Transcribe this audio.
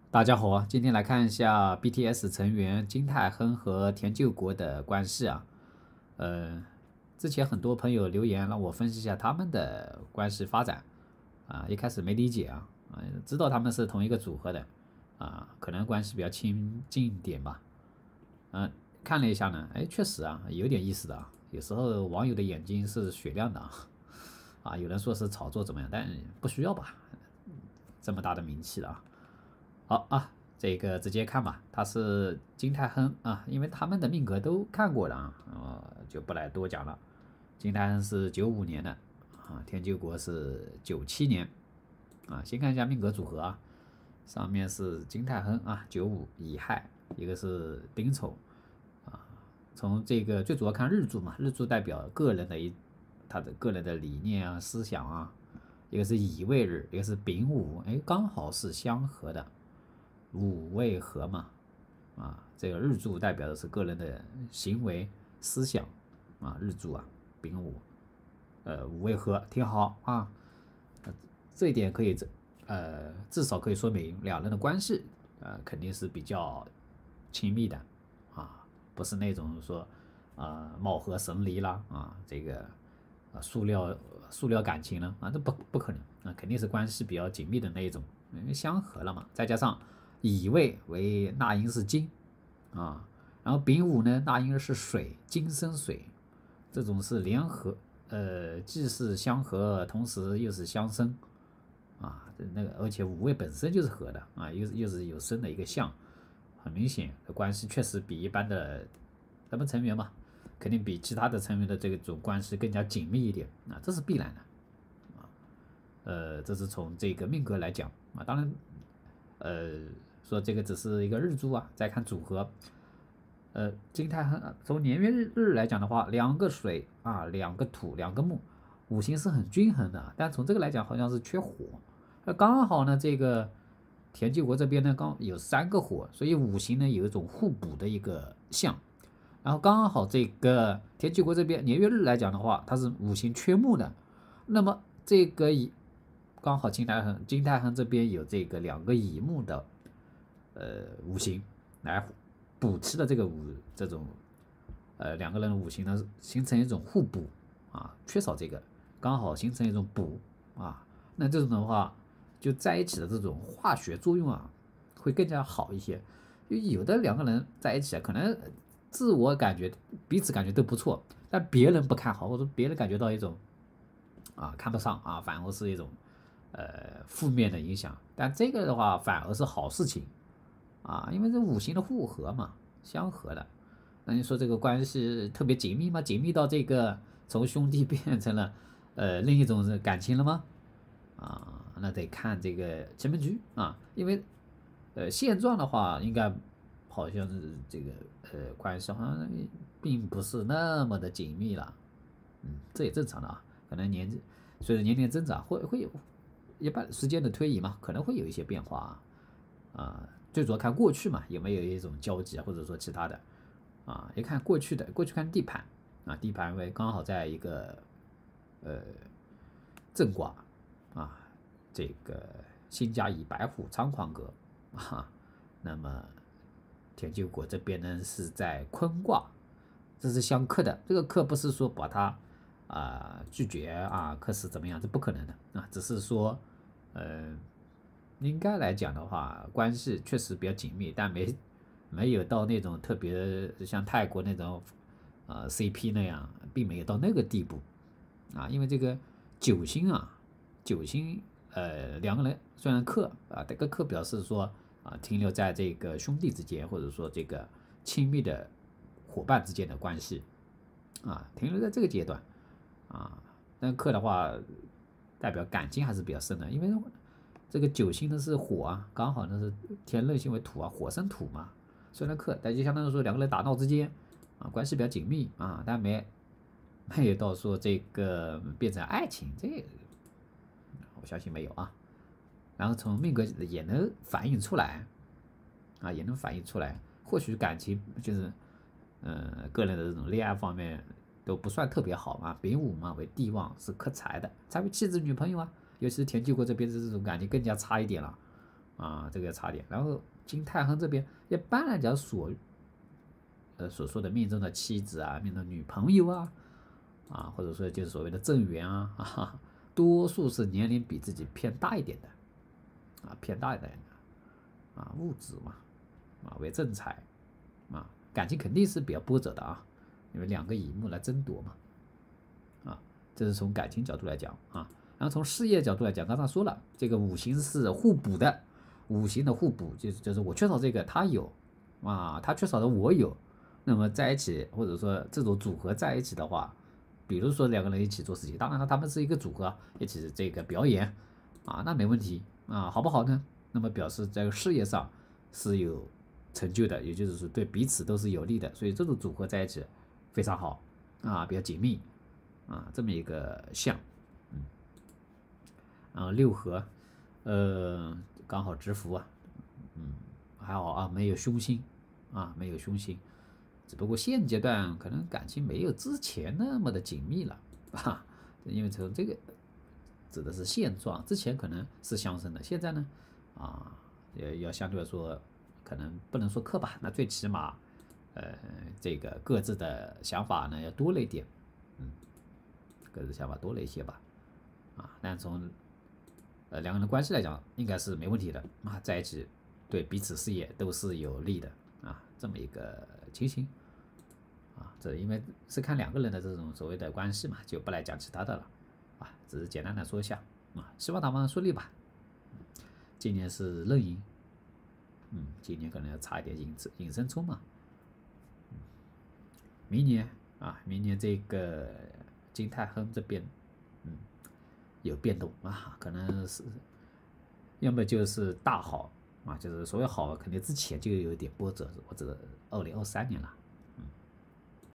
大家好啊，今天来看一下 BTS 成员金泰亨和田柾国的关系啊。呃，之前很多朋友留言让我分析一下他们的关系发展啊，一开始没理解知道他们是同一个组合的可能关系比较亲近一点吧。看了一下呢，哎，确实有点意思的啊。有时候网友的眼睛是雪亮的有人说是炒作怎么样，但不需要吧，这么大的名气了啊。好啊，这个直接看吧，他是金泰亨啊，因为他们的命格都看过了就不来多讲了。金泰亨是95年的田柾国是97年先看一下命格组合上面是金泰亨95乙亥，一个是丁丑啊。从这个最主要看日柱嘛，日柱代表他的个人的理念思想一个是乙未日，一个是丙午，哎，刚好是相合的。五位合嘛，这个日柱代表的是个人的行为思想日柱丙午，五位合挺好这一点可以至少可以说明两人的关系肯定是比较亲密的不是那种说貌合神离啦这个塑料感情了这不可能肯定是关系比较紧密的那一种，因为相合了嘛，再加上乙未为纳音是金然后丙午呢纳音是水，金生水，这种是联合，既是相合，同时又是相生而且五位本身就是合的又是有生的一个相，很明显的关系确实比一般的咱们成员嘛，肯定比其他的成员的这种关系更加紧密一点这是必然的这是从这个命格来讲当然说这个只是一个日柱再看组合。金泰亨从年月日来讲的话，两个水两个土，两个木，五行是很均衡的。但从这个来讲，好像是缺火。刚好呢，这个田忌国这边呢，刚有3个火，所以五行呢有一种互补的一个象。然后刚好这个田忌国这边年月日来讲的话，它是五行缺木的。那么这个刚好金泰亨这边有这个2个乙木的五行来补吃的这种2个人的五行呢，形成一种互补缺少这个刚好形成一种补那这种的话就在一起的这种化学作用会更加好一些。有的2个人在一起可能自我感觉彼此感觉都不错，但别人不看好，或者别人感觉到一种看不上反而是一种负面的影响。但这个的话反而是好事情因为这五行的互合嘛，相合的。那你说这个关系特别紧密吗？紧密到这个从兄弟变成了另一种感情了吗？那得看这个前面局因为现状的话，应该好像是这个关系好像并不是那么的紧密了。这也正常的可能随着年龄增长会有一般时间的推移嘛，可能会有一些变化最主要看过去嘛，有没有一种交集或者说其他的一看过去看地盘地盘为刚好在一个正卦这个辛甲乙白虎仓狂格那么田柾国这边呢是在坤卦，这是相克的。这个克不是说把它拒绝克死怎么样，这不可能的只是说应该来讲的话，关系确实比较紧密，但没有到那种特别像泰国那种CP 那样，并没有到那个地步因为这个九星2个人虽然克这个克表示说停留在这个兄弟之间，或者说这个亲密的伙伴之间的关系停留在这个阶段但克的话代表感情还是比较深的，因为这个九星呢是火刚好呢是天刃星为土火生土嘛，虽然克，但就相当于说2个人打闹之间关系比较紧密但没有到说这个变成爱情，这个我相信没有然后从命格也能反映出来或许感情就是个人的这种恋爱方面都不算特别好丙午嘛为地旺是克财的，财为妻子女朋友尤其是田忌国这边的这种感情更加差一点了啊，这个差点。然后金泰亨这边一般来讲所说的命中的妻子啊，命中的女朋友啊，或者说就是所谓的正缘啊，多数是年龄比自己偏大一点的偏大一点的物质嘛为正财感情肯定是比较波折的因为两个乙木来争夺嘛这是从感情角度来讲然后从事业角度来讲，刚才说了，这个五行是互补的，五行的互补就是我缺少这个他有他缺少的我有，那么在一起或者说这种组合在一起的话，比如说两个人一起做事情，当然了他们是一个组合，一起这个表演那没问题好不好呢？那么表示在事业上是有成就的，也就是说对彼此都是有利的，所以这种组合在一起非常好比较紧密这么一个象六合刚好直符还好没有凶星没有凶星，只不过现阶段可能感情没有之前那么的紧密了因为从这个指的是现状，之前可能是相生的，现在呢要相对来说可能不能说刻板，那最起码这个各自的想法呢要多了一点各自想法多了一些吧但从两个人关系来讲应该是没问题的在一起对彼此事业都是有利的这么一个情形这因为是看两个人的这种所谓的关系嘛，就不来讲其他的了只是简单的说一下希望他们顺利吧。今年是壬寅今年可能要差一点引申冲嘛明年这个金泰亨这边有变动可能是要么就是大好就是所谓好肯定之前就有点波折，或者2023年了